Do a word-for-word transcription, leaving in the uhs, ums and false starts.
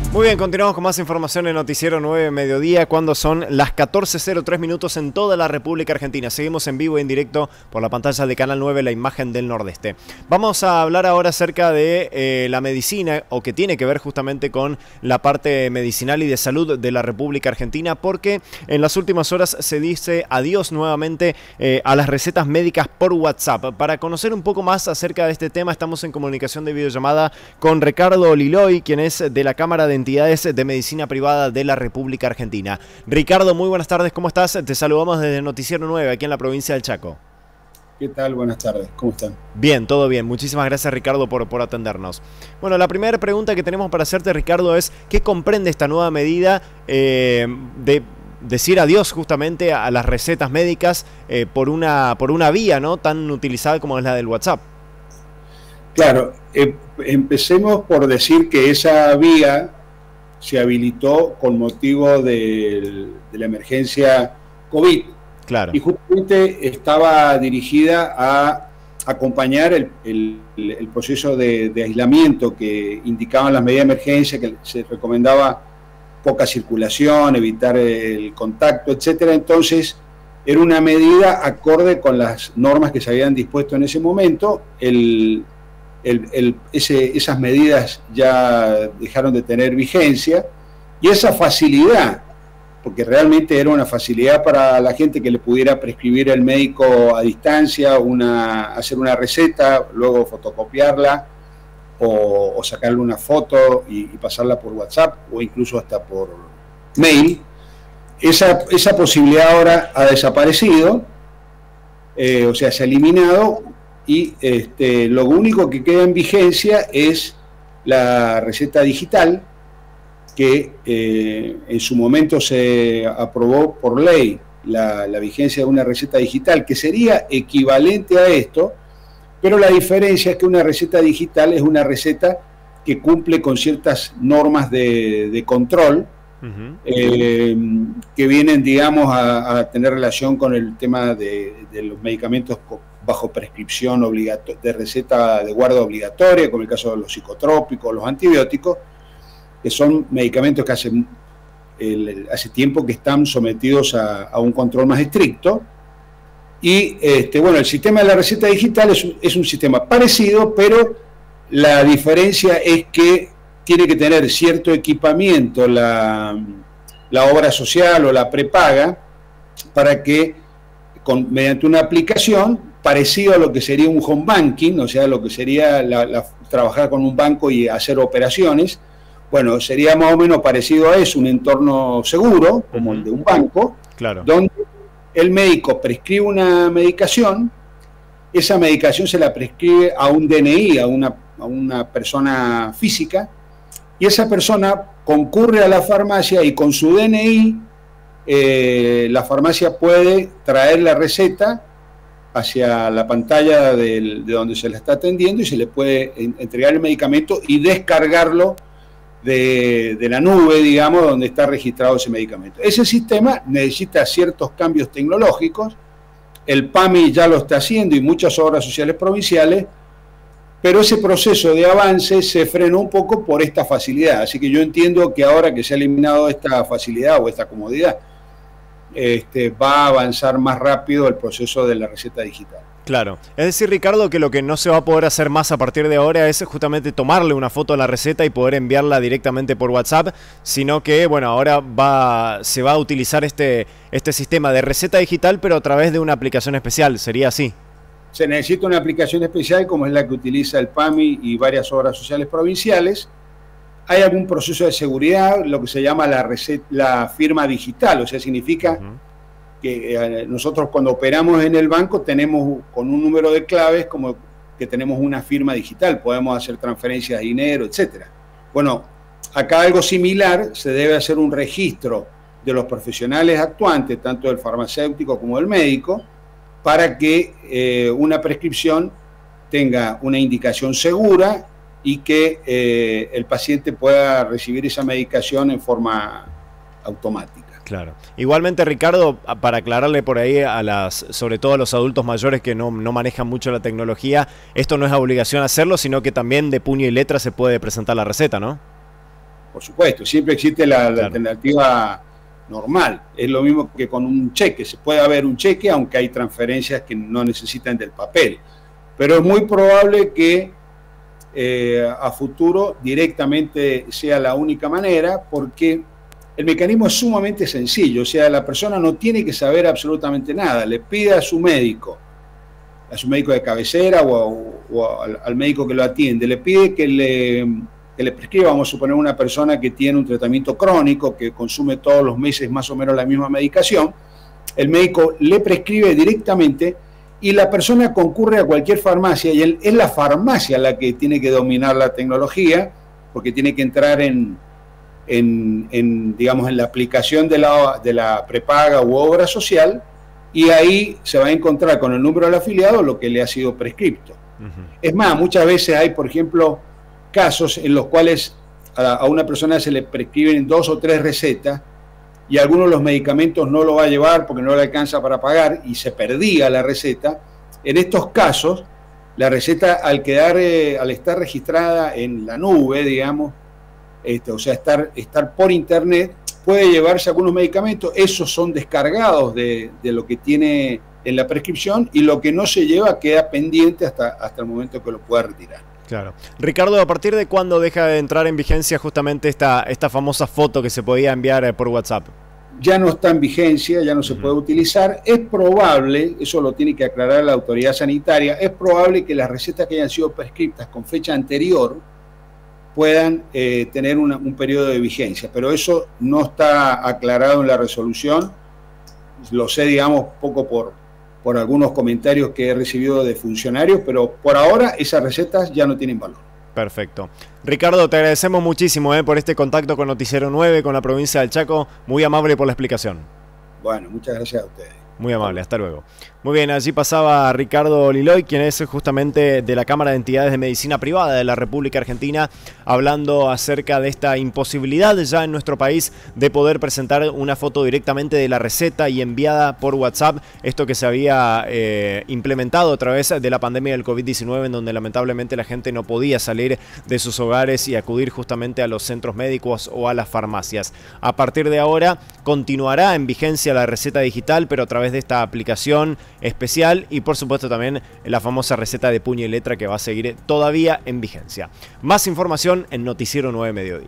Muy bien, continuamos con más información en Noticiero nueve Mediodía, cuando son las catorce cero tres minutos en toda la República Argentina. Seguimos en vivo y en directo por la pantalla de Canal nueve, la imagen del Nordeste. Vamos a hablar ahora acerca de eh, la medicina, o que tiene que ver justamente con la parte medicinal y de salud de la República Argentina, porque en las últimas horas se dice adiós nuevamente eh, a las recetas médicas por WhatsApp. Para conocer un poco más acerca de este tema, estamos en comunicación de videollamada con Ricardo Liloy, quien es de la Cámara de Entidades de Medicina Privada de la República Argentina. Ricardo, muy buenas tardes, ¿cómo estás? Te saludamos desde Noticiero nueve, aquí en la provincia del Chaco. ¿Qué tal? Buenas tardes, ¿cómo están? Bien, todo bien. Muchísimas gracias, Ricardo, por, por atendernos. Bueno, la primera pregunta que tenemos para hacerte, Ricardo, es ¿qué comprende esta nueva medida eh, de decir adiós justamente a las recetas médicas eh, por, una, por una vía, ¿no?, tan utilizada como es la del WhatsApp? Claro, eh, empecemos por decir que esa vía se habilitó con motivo de, de la emergencia COVID. Claro. Y justamente estaba dirigida a acompañar el, el, el proceso de, de aislamiento que indicaban las medidas de emergencia, que se recomendaba poca circulación, evitar el contacto, etcétera. Entonces, era una medida acorde con las normas que se habían dispuesto en ese momento. El, el, el, ese, esas medidas ya dejaron de tener vigencia, y esa facilidad, porque realmente era una facilidad para la gente que le pudiera prescribir el médico a distancia, una, hacer una receta, luego fotocopiarla o, o sacarle una foto y, y pasarla por WhatsApp o incluso hasta por mail. Esa, esa posibilidad ahora ha desaparecido, eh, o sea, se ha eliminado, y este, lo único que queda en vigencia es la receta digital, que eh, en su momento se aprobó por ley la, la vigencia de una receta digital, que sería equivalente a esto, pero la diferencia es que una receta digital es una receta que cumple con ciertas normas de, de control, uh-huh. eh, que vienen, digamos, a, a tener relación con el tema de, de los medicamentos bajo prescripción obligato- de receta de guarda obligatoria, como el caso de los psicotrópicos, los antibióticos, que son medicamentos que hace, el, hace tiempo que están sometidos a, a un control más estricto. Y este, bueno, el sistema de la receta digital es un, es un sistema parecido, pero la diferencia es que tiene que tener cierto equipamiento la, la obra social o la prepaga, para que con, mediante una aplicación parecido a lo que sería un home banking, o sea, lo que sería la, la, trabajar con un banco y hacer operaciones. Bueno, sería más o menos parecido a eso, un entorno seguro, como el de un banco, claro, donde el médico prescribe una medicación, esa medicación se la prescribe a un D N I, a una, a una persona física, y esa persona concurre a la farmacia y con su D N I eh, la farmacia puede traer la receta hacia la pantalla del, de donde se la está atendiendo, y se le puede entregar el medicamento y descargarlo De, de la nube, digamos, donde está registrado ese medicamento. Ese sistema necesita ciertos cambios tecnológicos, el P A M I ya lo está haciendo y muchas obras sociales provinciales, pero ese proceso de avance se frenó un poco por esta facilidad, así que yo entiendo que ahora que se ha eliminado esta facilidad o esta comodidad, este, va a avanzar más rápido el proceso de la receta digital. Claro, es decir, Ricardo, que lo que no se va a poder hacer más a partir de ahora es justamente tomarle una foto a la receta y poder enviarla directamente por WhatsApp, sino que, bueno, ahora va, se va a utilizar este, este sistema de receta digital, pero a través de una aplicación especial, ¿sería así? Se necesita una aplicación especial como es la que utiliza el P A M I y varias obras sociales provinciales. Hay algún proceso de seguridad, lo que se llama la, receta, la firma digital, o sea, significa uh-huh. que eh, nosotros cuando operamos en el banco tenemos con un número de claves como que tenemos una firma digital, podemos hacer transferencias de dinero, etcétera. Bueno, acá algo similar, se debe hacer un registro de los profesionales actuantes, tanto del farmacéutico como del médico, para que eh, una prescripción tenga una indicación segura y que eh, el paciente pueda recibir esa medicación en forma automática. Claro. Igualmente, Ricardo, para aclararle por ahí a las, sobre todo a los adultos mayores que no, no manejan mucho la tecnología, esto no es obligación hacerlo, sino que también de puño y letra se puede presentar la receta, ¿no? por supuesto, siempre existe la, la claro. alternativa normal. Es lo mismo que con un cheque, se puede haber un cheque, aunque hay transferencias que no necesitan del papel. Pero es muy probable que eh, a futuro directamente sea la única manera, porque el mecanismo es sumamente sencillo. O sea, la persona no tiene que saber absolutamente nada. Le pide a su médico, a su médico de cabecera o, a, o al, al médico que lo atiende, le pide que le, que le prescriba, vamos a suponer, una persona que tiene un tratamiento crónico, que consume todos los meses más o menos la misma medicación. El médico le prescribe directamente y la persona concurre a cualquier farmacia, y es la farmacia la que tiene que dominar la tecnología, porque tiene que entrar en, en, en digamos, en la aplicación de la, de la prepaga u obra social, y ahí se va a encontrar con el número del afiliado lo que le ha sido prescripto. Uh-huh. Es más, muchas veces hay, por ejemplo, casos en los cuales a, a una persona se le prescriben dos o tres recetas, y algunos de los medicamentos no lo va a llevar porque no le alcanza para pagar y se perdía la receta. En estos casos, la receta, al quedar, eh, al estar registrada en la nube, digamos, este, o sea, estar, estar por internet, puede llevarse algunos medicamentos. Esos son descargados de, de lo que tiene en la prescripción, y lo que no se lleva queda pendiente hasta, hasta el momento que lo pueda retirar. Claro. Ricardo, ¿a partir de cuándo deja de entrar en vigencia justamente esta, esta famosa foto que se podía enviar por WhatsApp? Ya no está en vigencia, ya no se uh-huh. puede utilizar. Es probable, eso lo tiene que aclarar la autoridad sanitaria, es probable que las recetas que hayan sido prescritas con fecha anterior puedan eh, tener una, un periodo de vigencia, pero eso no está aclarado en la resolución. Lo sé, digamos, poco por... por algunos comentarios que he recibido de funcionarios, pero por ahora esas recetas ya no tienen valor. Perfecto. Ricardo, te agradecemos muchísimo eh, por este contacto con Noticiero nueve, con la provincia del Chaco. Muy amable por la explicación. Bueno, muchas gracias a ustedes. Muy amable, hasta luego. Muy bien, allí pasaba Ricardo Liloy, quien es justamente de la Cámara de Entidades de Medicina Privada de la República Argentina, hablando acerca de esta imposibilidad ya en nuestro país de poder presentar una foto directamente de la receta y enviada por WhatsApp, esto que se había eh, implementado a través de la pandemia del COVID diecinueve, en donde lamentablemente la gente no podía salir de sus hogares y acudir justamente a los centros médicos o a las farmacias. A partir de ahora continuará en vigencia la receta digital, pero a través de esta aplicación especial, y por supuesto también la famosa receta de puño y letra, que va a seguir todavía en vigencia. Más información en Noticiero nueve Mediodía.